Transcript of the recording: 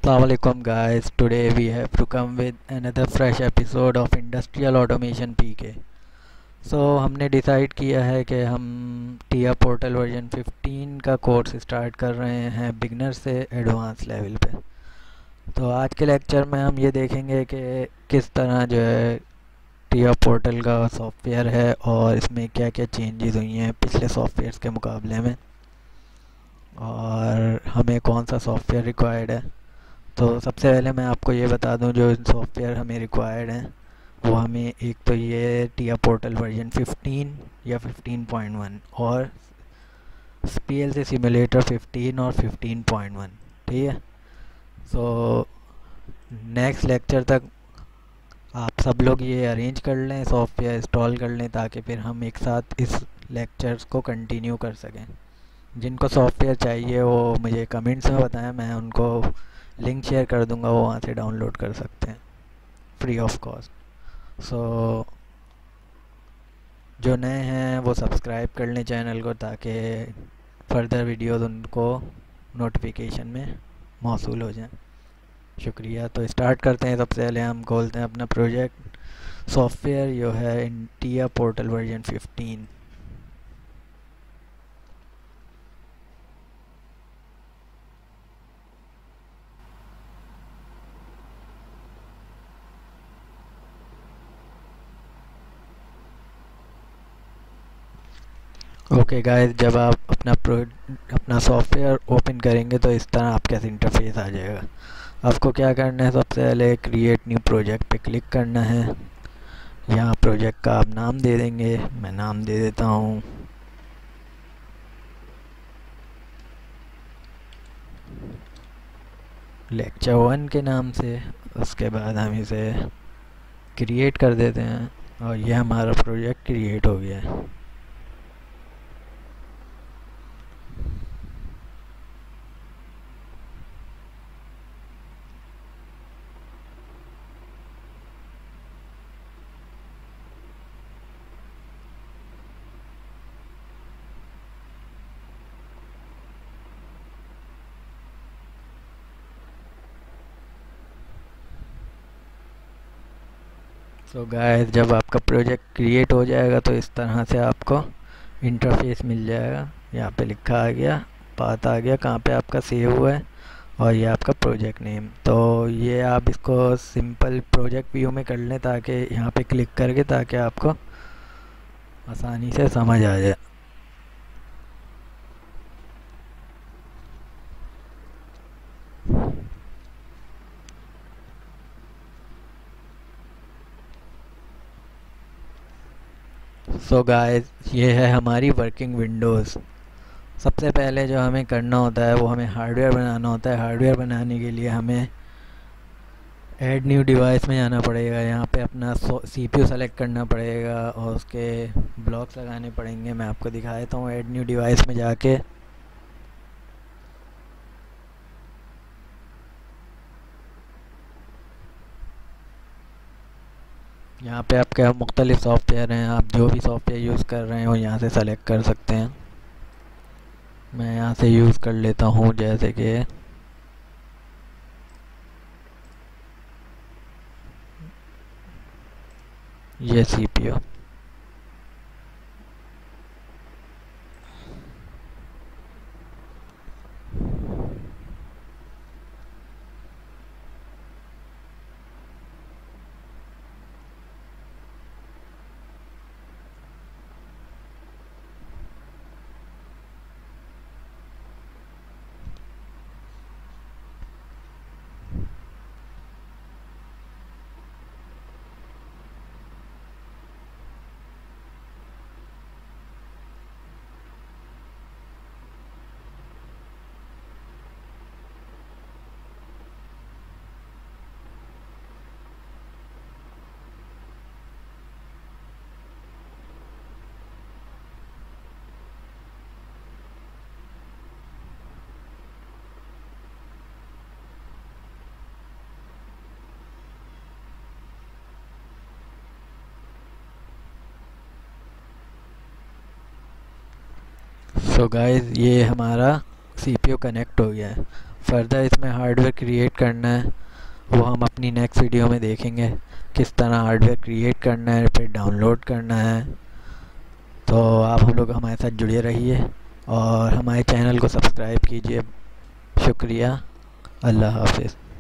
Assalamualaikum guys, today we have to come with another fresh episode of Industrial Automation PK. हमने decide किया है कि हम टिया portal version 15 का कोर्स स्टार्ट कर रहे हैं बिगनर से एडवांस लेवल पे। तो आज के लेक्चर में हम ये देखेंगे कि किस तरह जो है टिया पोर्टल का सॉफ्टवेयर है और इसमें क्या क्या चेंजेस हुई हैं पिछले सॉफ्टवेयर्स के मुकाबले में, और हमें कौन सा सॉफ्टवेयर रिक्वायर्ड है। तो सबसे पहले मैं आपको ये बता दूं, जो सॉफ्टवेयर हमें रिक्वायर्ड हैं वो हमें एक तो ये टिया पोर्टल वर्जन 15 या 15.1 और PLC सिमुलेटर 15 और 15.1। ठीक है। सो नेक्स्ट लेक्चर तक आप सब लोग ये अरेंज कर लें, सॉफ्टवेयर इंस्टॉल कर लें, ताकि फिर हम एक साथ इस लेक्चर्स को कंटिन्यू कर सकें। जिनको सॉफ्टवेयर चाहिए वो मुझे कमेंट्स में बताएं, मैं उनको लिंक शेयर कर दूंगा, वो वहाँ से डाउनलोड कर सकते हैं फ्री ऑफ कॉस्ट। सो जो नए हैं वो सब्सक्राइब कर लें चैनल को, ताकि फर्दर वीडियोस उनको नोटिफिकेशन में मौसूल हो जाएं। शुक्रिया। तो स्टार्ट करते हैं। सबसे पहले हम खोलते हैं अपना प्रोजेक्ट। सॉफ्टवेयर जो है TIA portal version 15। Okay guys, जब आप अपना सॉफ्टवेयर ओपन करेंगे तो इस तरह आपके पास इंटरफेस आ जाएगा। आपको क्या करना है, सबसे पहले क्रिएट न्यू प्रोजेक्ट पे क्लिक करना है। यहाँ प्रोजेक्ट का आप नाम दे देंगे, मैं नाम दे देता हूँ लेक्चर 1 के नाम से। उसके बाद हम इसे क्रिएट कर देते हैं और ये हमारा प्रोजेक्ट क्रिएट हो गया है। तो गाइस, जब आपका प्रोजेक्ट क्रिएट हो जाएगा तो इस तरह से आपको इंटरफेस मिल जाएगा। यहाँ पे लिखा आ गया, पाथ आ गया कहाँ पे आपका सेव हुआ है, और ये आपका प्रोजेक्ट नेम। तो ये आप इसको सिंपल प्रोजेक्ट व्यू में कर लें, ताकि यहाँ पे क्लिक करके ताकि आपको आसानी से समझ आ जाए। सो गाइस, ये है हमारी वर्किंग विंडोज़। सबसे पहले जो हमें करना होता है वो हमें हार्डवेयर बनाना होता है। हार्डवेयर बनाने के लिए हमें ऐड न्यू डिवाइस में जाना पड़ेगा। यहाँ पे अपना CPU सेलेक्ट करना पड़ेगा और उसके ब्लॉक्स लगाने पड़ेंगे। मैं आपको दिखा देता हूँ। ऐड न्यू डिवाइस में जाके यहाँ पे आपके मुख्तलिफ सॉफ्टवेयर हैं, आप जो भी सॉफ्टवेयर यूज़ कर रहे हो यहाँ से सेलेक्ट कर सकते हैं। मैं यहाँ से यूज़ कर लेता हूँ जैसे कि ये CPU। सो गाइस, ये हमारा CPU कनेक्ट हो गया है। फर्दर इसमें हार्डवेयर क्रिएट करना है वो हम अपनी नेक्स्ट वीडियो में देखेंगे, किस तरह हार्डवेयर क्रिएट करना है फिर डाउनलोड करना है। तो आप हम लोग हमारे साथ जुड़े रहिए और हमारे चैनल को सब्सक्राइब कीजिए। शुक्रिया। अल्लाह हाफिज़।